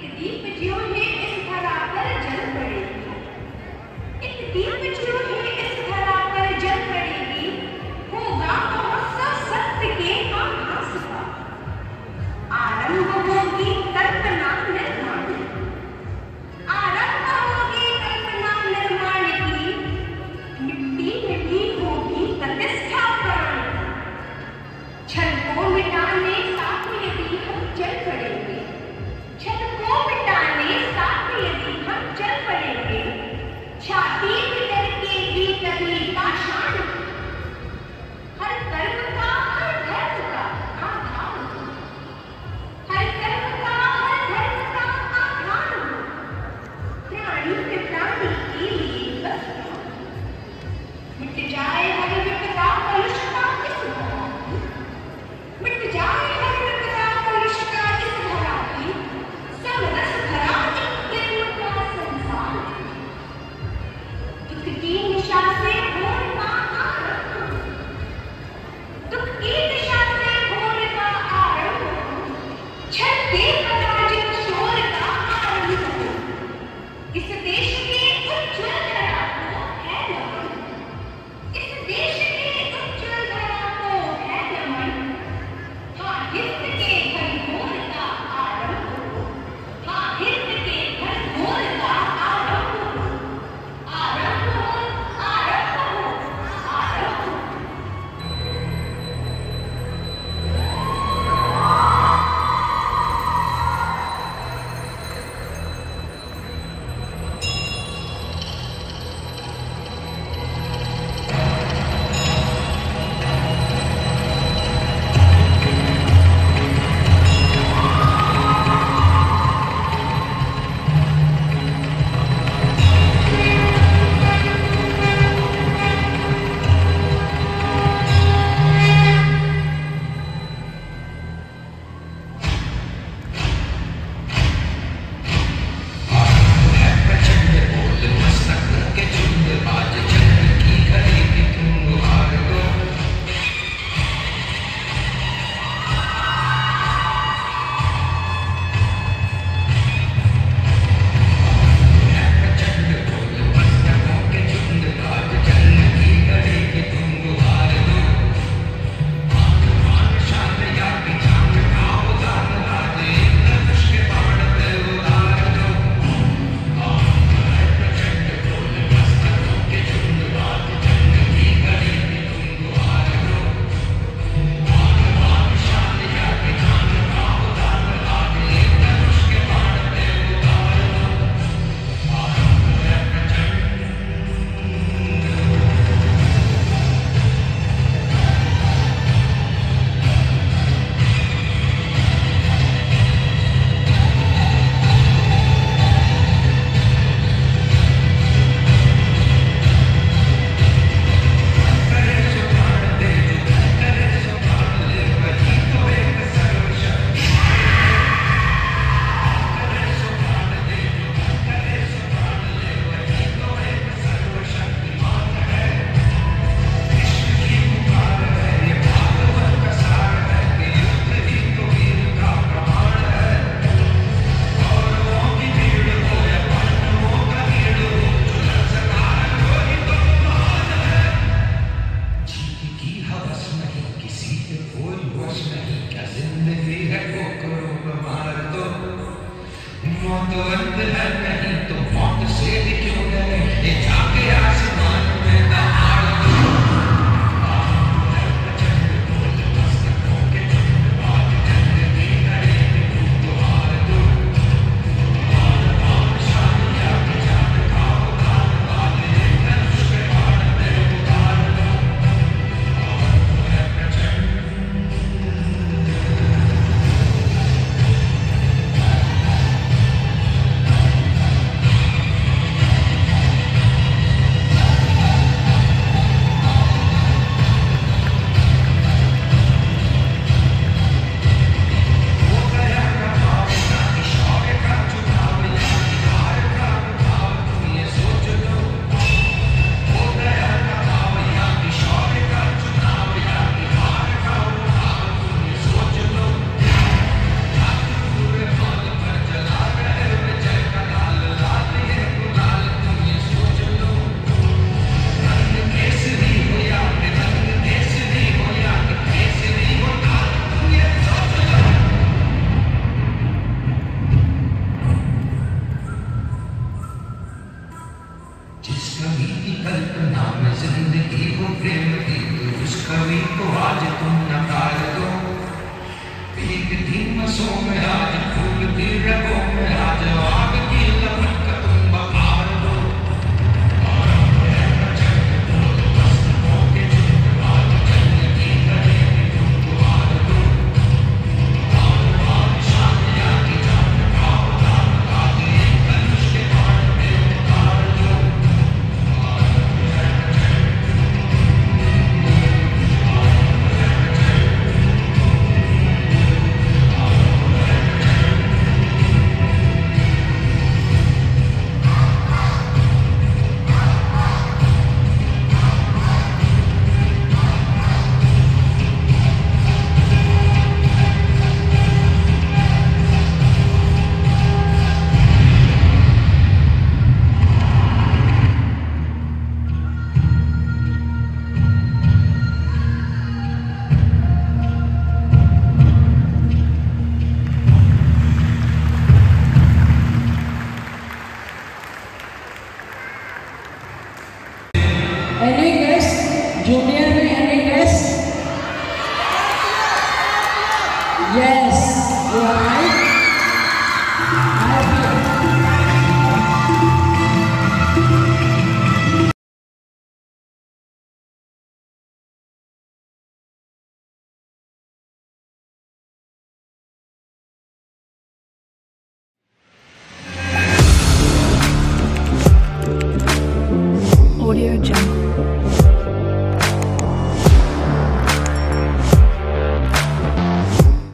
दीप ज्यों है इस धरा पर जल पड़ेगी, एक दीप ज्यों है इस धरा पर जल पड़ेगी, होगा महोत्सव सत्य के आभास का, आरंभ होगी कल्पना निर्माण, आरंभ होगी कल्पना निर्माण की, मिट्टी मिट्टी होगी प्रतिष्ठा प्राण, छल को मिटाने साथ यदि हम चल पड़ेंगे, छल को मिटाने साथ यदि हम चल पड़ेंगे, छाती भीतर के भी कभी पाषाण, हर कर्म का हर धर्म का आधार हो, हर कर्म का हर धर्म का आधार हो, प्राणी के प्राणी के लिए बस मिट जाए हर विपदा कलुषता इस धरा की, मिट जाए हर विपदा कलुषता इस धरा की, सब रस भरा एक प्रेम का संसार, दुख की निशा से भोर का आरंभ, दुख की निशा से भोर का आरंभ, छल के पराजित शोर का आरंभ, इस देश के उज्ज्वल धरा को है नमन, इस देश के उज्ज्वल धरा को है नमन, हाँ हित के घनघोर का आरंभ हो, हाँ हित के घनघोर का आरंभ हो, आरंभ हो, आरंभ हो, आरंभ हो। जिस कवि की कल्पना में जिंदगी हो प्रेम की, तो उस कवि को आज तुम नकार दो। भीग दी मसों में आज फूल दी रखो।